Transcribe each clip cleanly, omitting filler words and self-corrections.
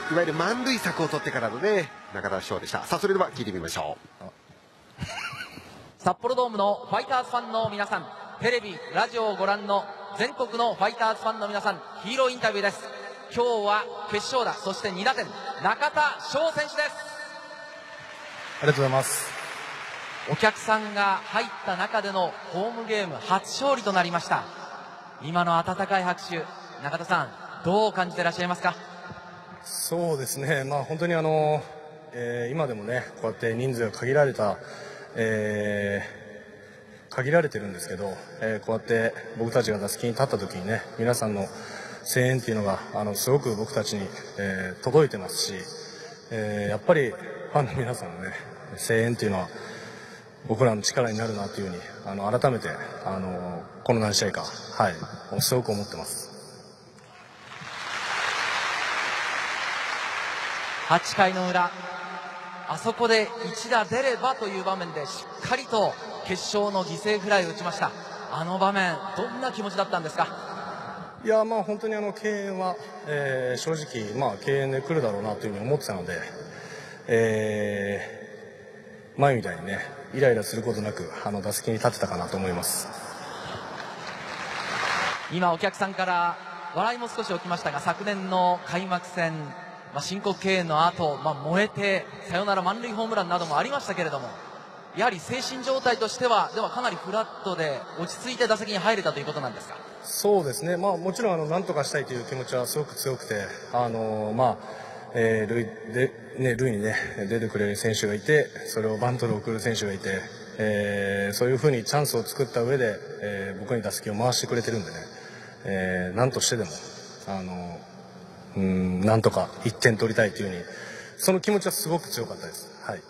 いわゆる満塁策を取ってからのね、中田翔でした。さあ、それでは聞いてみましょう。 札幌ドームのファイターズファンの皆さん、テレビ、ラジオをご覧の全国のファイターズファンの皆さん、ヒーローインタビューです。今日は決勝打、そして2打点、中田翔選手です。 ありがとうございます。 お客さんが入った中でのホームゲーム初勝利となりました。今の温かい拍手、中田さん、どう感じていらっしゃいますか？ そうですね、本当に今でもね、こうやって人数が限られてるんですけど、こうやって僕たちが打席に立った時にね、皆さんの声援っていうのがすごく僕たちに、届いてますし、やっぱりファンの皆さんのね、声援っていうのは僕らの力になるなというふうに改めてこの何試合か、すごく思ってます。 8回の裏、あそこで一打出ればという場面でしっかりと決勝の犠牲フライを打ちました。あの場面、どんな気持ちだったんですか？ いや、本当に敬遠は、正直、敬遠で来るだろうなというふうに思ってたので、前みたいにね、イライラすることなく打席に立てたかなと思います。 今お客さんから笑いも少し起きましたが、昨年の開幕戦、申告敬遠の後、燃えてサヨナラ満塁ホームランなどもありましたけれども、やはり精神状態としてはかなりフラットで落ち着いて打席に入れたということなんですか？ そうですね、もちろん何とかしたいという気持ちはすごく強くて、塁にね出てくれる選手がいて、それをバントで送る選手がいて、そういうふうにチャンスを作った上で、僕に打席を回してくれてるんでね、何としてでもなんとか1点取りたいというふうに、その気持ちはすごく強かったです。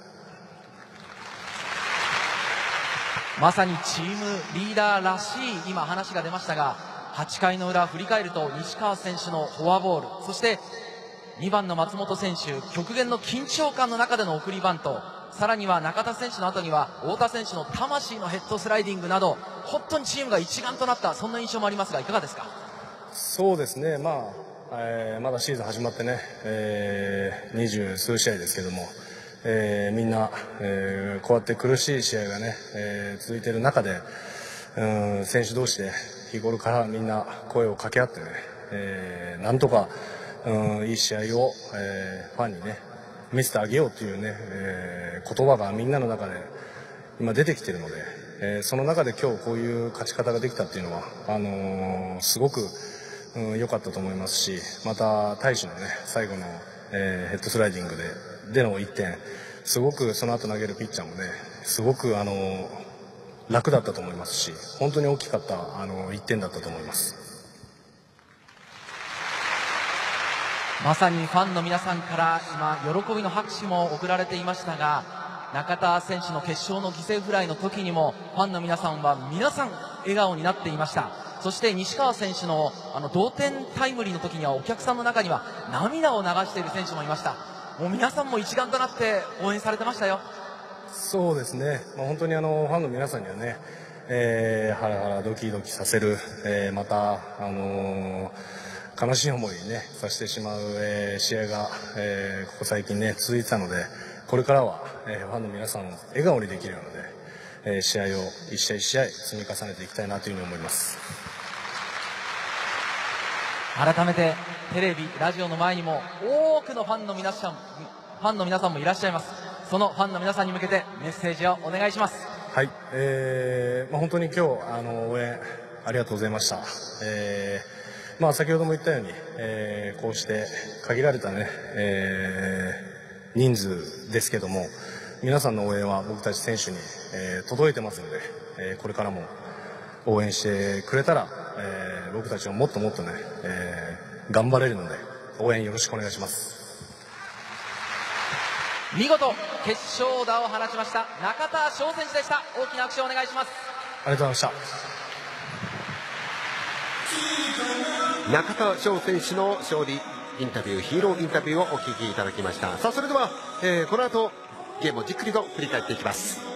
まさにチームリーダーらしい今話が出ましたが、8回の裏振り返ると西川選手のフォアボール、そして2番の松本選手、極限の緊張感の中での送りバント、さらには中田選手の後には太田選手の魂のヘッドスライディングなど、本当にチームが一丸となった、そんな印象もありますが、いかがですか？ そうですね、まだシーズン始まってね、20数試合ですけども、みんな、こうやって苦しい試合がね、続いている中で、選手同士で日頃からみんな声を掛け合ってね、なんとか、いい試合を、ファンにね見せてあげようというね、言葉がみんなの中で今出てきているので、その中で今日こういう勝ち方ができたっていうのはすごく良かったと思いますし、また大使のね最後の、ヘッドスライディングでの1点、すごくその後投げるピッチャーもねすごく楽だったと思いますし、本当に大きかった1点だったと思います。 まさにファンの皆さんから今喜びの拍手も送られていましたが、中田選手の決勝の犠牲フライの時にもファンの皆さんは皆さん笑顔になっていました。そして西川選手の同点タイムリーの時にはお客さんの中には涙を流している選手もいました。もう皆さんも一丸となって応援されてましたよ。 そうですね、本当にファンの皆さんにはね、ハラハラドキドキさせる、また悲しい思いにねさせてしまう、試合が、ここ最近ね続いてたので、これからは、ファンの皆さんを笑顔にできるようなね、試合を一試合一試合積み重ねていきたいなというふうに思います。 改めてテレビ、ラジオの前にも多くのファンの皆さんもいらっしゃいます。そのファンの皆さんに向けてメッセージをお願いします。 はい、本当に今日応援ありがとうございました。先ほども言ったように、こうして限られたね、人数ですけども、皆さんの応援は僕たち選手に、届いてますので、これからも応援してくれたら、僕たちはもっともっとね、頑張れるので応援よろしくお願いします。 見事決勝打を放ちました中田翔選手でした。大きな拍手をお願いします。 ありがとうございました。中田翔選手の勝利インタビュー、ヒーローインタビューをお聞きいただきました。さあ、それでは、この後ゲームをじっくりと振り返っていきます。